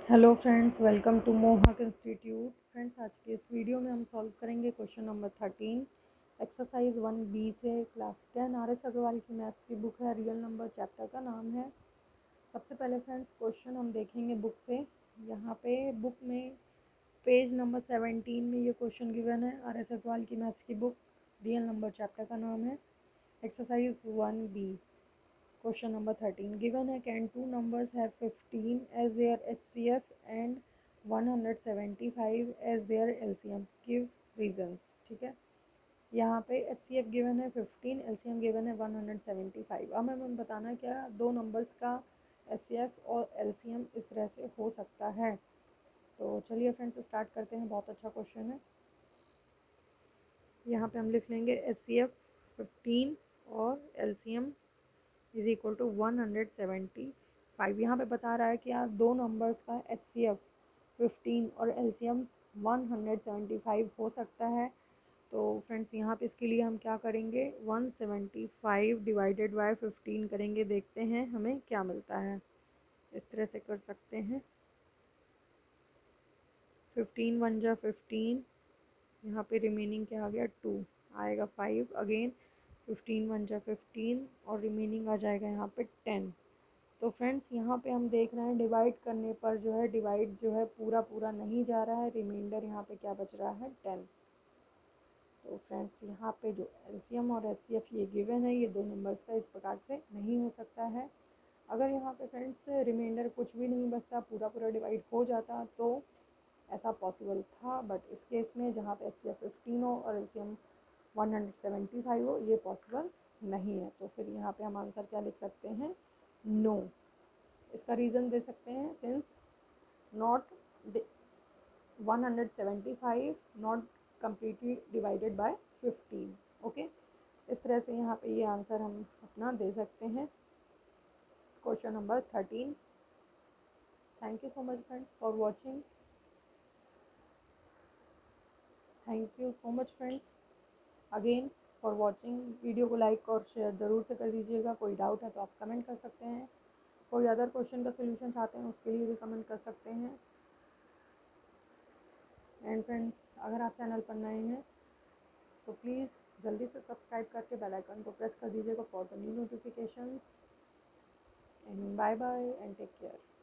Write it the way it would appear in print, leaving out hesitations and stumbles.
Hello friends, welcome to Mohak institute. Friends, आज के इस वीडियो में हम सॉल्व करेंगे क्वेश्चन नंबर 13 एक्सरसाइज 1B से। क्लास 10 RS अग्रवाल की मैथ्स की बुक है। रियल नंबर चैप्टर का नाम है। सबसे पहले फ्रेंड्स क्वेश्चन हम देखेंगे बुक से। यहाँ पे बुक में पेज नंबर 17 में ये क्वेश्चन गिवन है। RS अग्रवाल की मैथ्स की बुक, रियल नंबर चैप्टर का नाम है exercise 1B। Question number 13 given है, can two numbers have 15 as their HCF and 175 as their LCM? Give reasons। ठीक है, यहाँ पे HCF गिवन है 15, LCM गिवन है 175। अब हमें बताना है क्या दो नंबर्स का HCF और LCM इस तरह से हो सकता है। तो चलिए फ्रेंड्स स्टार्ट करते हैं। बहुत अच्छा क्वेश्चन है। यहाँ पे हम लिख लेंगे HCF 15 और LCM इज इक्वल टू 175। यहाँ पे बता रहा है कि यार दो नंबर्स का HCF 15 और LCM 175 हो सकता है। तो फ्रेंड्स यहाँ पे इसके लिए हम क्या करेंगे, 175 डिवाइडेड बाय 15 करेंगे। देखते हैं हमें क्या मिलता है। इस तरह से कर सकते हैं। 15 1 जा 15, यहाँ पे रिमेनिंग क्या आ गया 2 आएगा 5 अगेन। 15 1 जा 15 और रिमेनिंग आ जाएगा यहाँ पे 10। तो फ्रेंड्स यहाँ पे हम देख रहे हैं डिवाइड करने पर जो है डिवाइड जो है पूरा पूरा नहीं जा रहा है। रिमाइंडर यहाँ पे क्या बच रहा है 10। तो फ्रेंड्स यहाँ पे जो LCM और HCF ये गिवन है, ये दो नंबर्स का इस प्रकार से नहीं हो सकता है। अगर यहाँ पे फ्रेंड्स रिमाइंडर कुछ भी नहीं बचता, पूरा पूरा डिवाइड हो जाता तो ऐसा पॉसिबल था। बट इस केस में जहाँ पे HCF 15 हो और LCM 175 हो, ये पॉसिबल नहीं है। तो फिर यहाँ पे हम आंसर क्या लिख सकते हैं, नो। इसका रीज़न दे सकते हैं, since not 175 not completely divided by 15। Okay, इस तरह से यहाँ पे ये आंसर हम अपना दे सकते हैं question number 13। Thank you so much friends for watching. Thank you so much friends again for watching. Video को लाइक और शेयर ज़रूर से कर दीजिएगा। कोई डाउट है तो आप कमेंट कर सकते हैं। कोई अदर क्वेश्चन का सोल्यूशन चाहते हैं उसके लिए भी कमेंट कर सकते हैं। एंड फ्रेंड्स, अगर आप चैनल पर नए हैं तो प्लीज़ जल्दी से सब्सक्राइब करके बेल आइकन को प्रेस कर दीजिएगा for the new notification. And bye bye and take care.